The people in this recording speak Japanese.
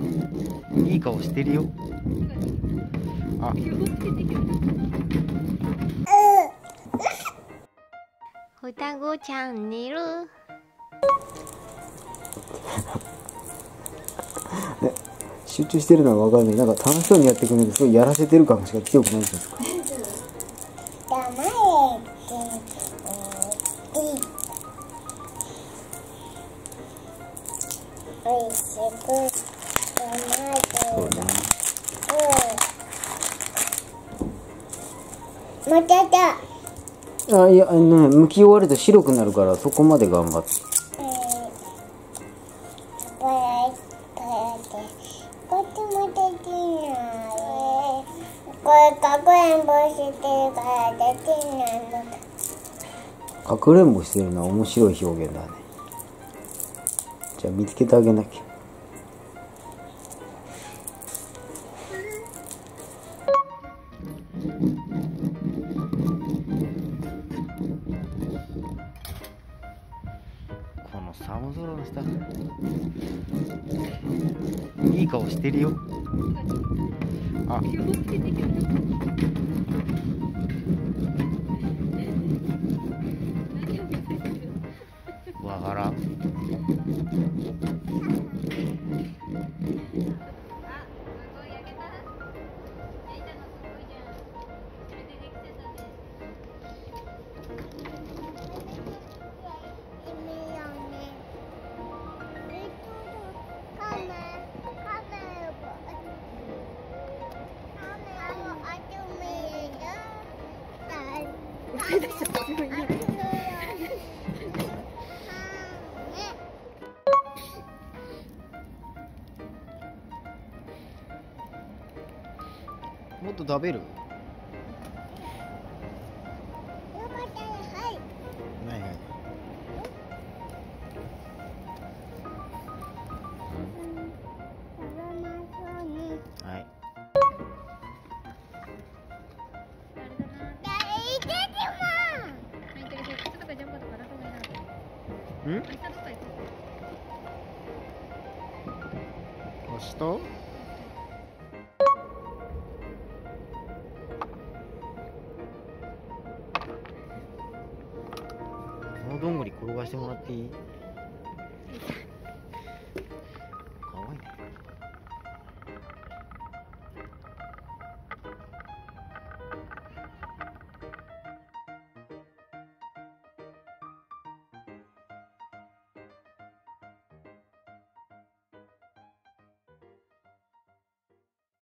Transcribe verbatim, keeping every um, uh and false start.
いい顔してるよ。あ、 双子チャンネル。 ね、集中してるのは分かんない。なんか楽しそうにやってくれるんですごいやらせてる感しか強くないんですか。そうね。 まただ。 あ、いや、あのね、剥き終わると白くなるから、そこまで頑張って。 えー、これ、これで。こっちもできない。これ、かくれんぼしてるからできないの。 かくれんぼしてるのは面白い表現だね。じゃあ見つけてあげなきゃ。 この寒空の下、いい顔してるよ。あ、わからん。もっと食べる？ないない。はい。ん？明日？このどんぐり転がしてもらっていい？